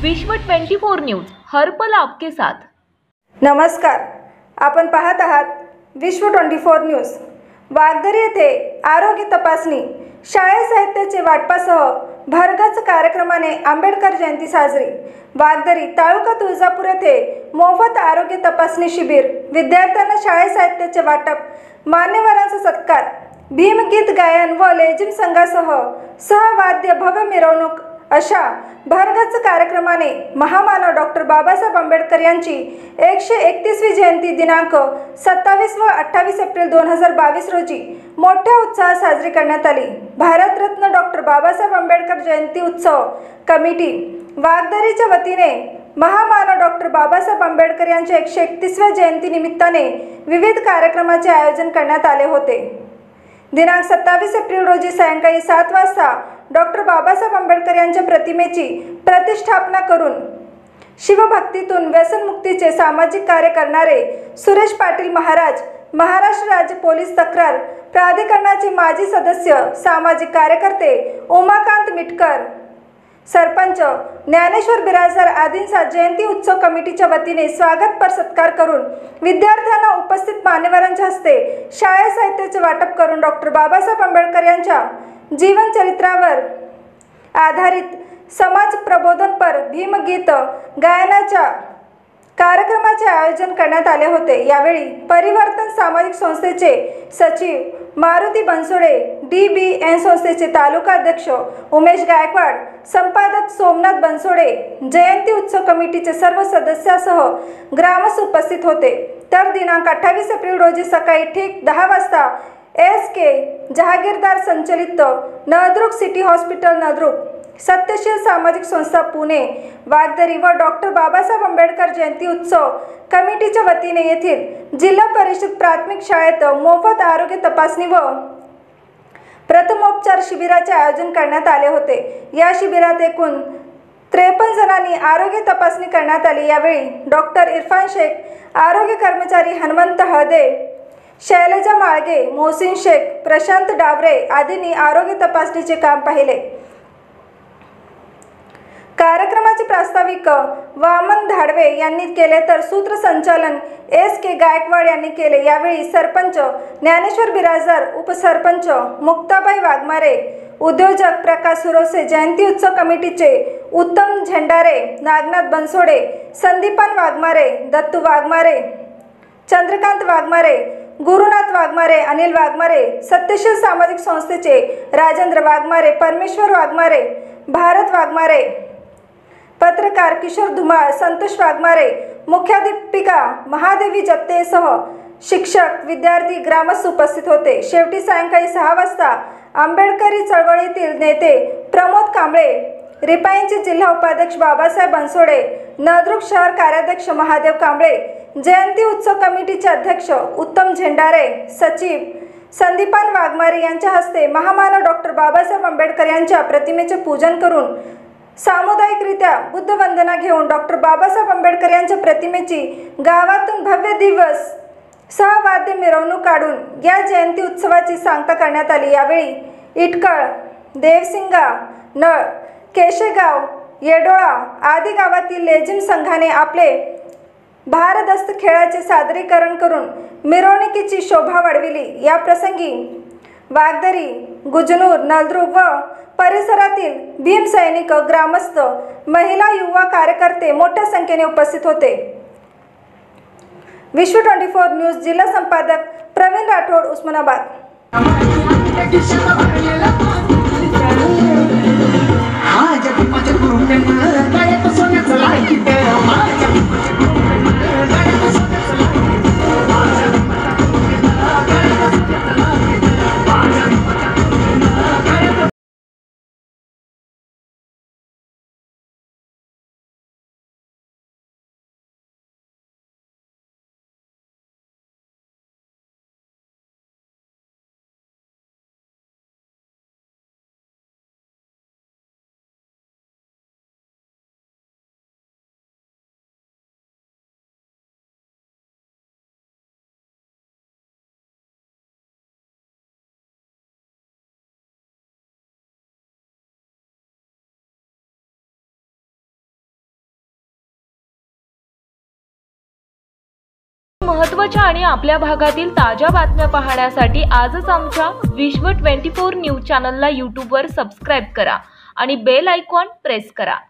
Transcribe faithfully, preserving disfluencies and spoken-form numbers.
विश्व चोवीस न्यूज हर पल आपके साथ। नमस्कार, आपण पाहत आहात विश्व चोवीस न्यूज। वागदरी येथे आरोग्य तपासणी शाळे साहित्याचे वाटपासह भरगच्च कार्यक्रमाने आंबेडकर जयंती साजरी। वागदरी तालुका तुळजापूर येथे मोफत आरोग्य तपासणी शिबिर, विद्यार्थ्यांना शाळे साहित्याचे वाटप, मान्यवरांचा सत्कार, भीमगीत गायन व लेझिम संघासह सहवाद्य भव्य मिरवणूक अशा भरगच्च कार्यक्रमाने महामानव डॉक्टर बाबासाहेब आंबेडकर यांची एकशे एकतीसवी जयंती दिनांक सत्तावीस व अठ्ठावीस एप्रिल दोन हजार बावीस रोजी मोठ्या उत्साहात साजरी करण्यात आली। भारतरत्न डॉक्टर बाबासाहेब आंबेडकर जयंती उत्सव कमिटी वागदरीच्या वतीने महामानव डॉक्टर बाबासाहेब आंबेडकर यांच्या एकशे एकतीसव्या जयंती निमित्ताने विविध कार्यक्रमाचे आयोजन करण्यात आले होते। दिनांक सत्तावीस एप्रिल रोजी सायंकाळी सात वाजता डॉक्टर बाबासाहेब आंबेडकर यांच्या प्रतिमेची प्रतिष्ठापना करून शिवभक्तीतून व्यसनमुक्तीचे सामाजिक कार्य करणारे सुरेश पाटील महाराज, महाराष्ट्र राज्य पोलीस तक्रार प्राधिकरणाचे माजी सदस्य, सामाजिक कार्यकर्ते उमाकांत मिटकर, सरपंच ज्ञानेश्वर बिराजदार आदींचा जयंती उत्सव कमिटीच्या वतीने स्वागतपर सत्कार करून विद्यार्थ्यांना उपस्थित मान्यवरांच्या हस्ते शाळा साहित्याचे वाटप करून डॉक्टर बाबासाहेब आंबेडकर यांच्या जीवनचरित्रावर आधारित समाज प्रबोधनपर भीमगीत गायनाच्या कार्यक्रमाचे आयोजन करण्यात आले होते। यावेळी परिवर्तन सामाजिक संस्थेचे सचिव Maruti Bansode, D B N संस्थेचे तालुका अध्यक्ष उमेश गायकवाड, संपादक सोमनाथ बनसोडे, जयंती उत्सव कमिटीचे सर्व सदस्यासह ग्रामस्थ उपस्थित होते। तर दिनांक अठ्ठावीस एप्रिल रोजी सकाळी ठीक दहा वाजता एस के जहागीरदार संचलित नळदुर्ग सिटी हॉस्पिटल नळदुर्ग, सत्यशील सामाजिक संस्था पुणे, वागदरी व डॉक्टर बाबासाहेब आंबेडकर जयंती उत्सव कमिटीच्या वतीने येथील जिल्हा परिषद प्राथमिक शाळेत मोफत आरोग्य तपासणी व प्रथमोपचार शिबिराचे आयोजन करण्यात आले होते। या शिबिरात एकूण त्रेपन्न जणांनी आरोग्य तपासणी करण्यात आली। यावेळी डॉक्टर इरफान शेख, आरोग्य कर्मचारी हनुमंत हळदे, शैलजा माळगे, मोहसिन शेख, प्रशांत डावरे आदींनी आरोग्य तपासणीचे काम पाहिले। कार्यक्रमाचे प्रास्ताविक वामन धाडवे यांनी केले तर सूत्रसंचालन एस के गायकवाड यांनी केले। यावेळी सरपंच ज्ञानेश्वर बिराजदार, उपसरपंच मुक्ताबाई वाघमारे, उद्योजक प्रकाश सुरोसे, जयंती उत्सव कमिटीचे उत्तम झेंडारे, नागनाथ बनसोडे, संदीपान वाघमारे, दत्तू वाघमारे, चंद्रकांत वाघमारे, गुरुनाथ वाघमारे, अनिल वाघमारे, सत्यशील सामाजिक संस्थेचे राजेंद्र वाघमारे, परमेश्वर वाघमारे, भारत वाघमारे, पत्रकार किशोर धुमाळ, संतोष वाघमारे, मुख्याध्यापिका महादेवी जत्तेसह शिक्षक, विद्यार्थी, ग्रामस्थ उपस्थित होते। शेवटी सायंकाळी सहा वाजता आंबेडकरी चळवळीतील नेते प्रमोद कांबळे, रिपाईंचे जिल्हा उपाध्यक्ष बाबासाहेब बनसोडे, नळदुर्ग शहर कार्याध्यक्ष महादेव कांबळे, जयंती उत्सव कमिटीचे अध्यक्ष उत्तम झेंडारे, सचिव संदीपान वाघमारे यांच्या हस्ते महामानव डॉक्टर बाबासाहेब आंबेडकर यांच्या प्रतिमेचे पूजन करून सामुदायिकरित्या बुद्धवंदना घेऊन डॉक्टर बाबासाहेब आंबेडकर यांच्या प्रतिमेची गावातून भव्य दिवस सहवाद्य मिरवणूक काढून या जयंती उत्सवाची सांगता करण्यात आली। यावेळी इटकळ, देवसिंगा, नळ, केशेगाव, येडोळा आदी गावातील लेझिम संघाने आपले भारदस्त खेळाचे सादरीकरण करून मिरवणुकीची शोभा वाढविली। या प्रसंगी वागदरी, गुजनूर, नळदुर्ग व परिसरातील भीमसैनिक, ग्रामस्थ, महिला, युवा कार्यकर्ते मोठ्या संख्येने उपस्थित होते। विश्व चोवीस न्यूज जिल्हा संपादक प्रवीण राठोड, उस्मानाबाद। महत्त्वाच्या आणि आपल्या भागातील ताज्या बातम्या पाहण्यासाठी आजच आमच्या विश्व चोवीस न्यूज चॅनलला यूट्यूबवर सबस्क्राईब करा आणि बेल आयकॉन प्रेस करा।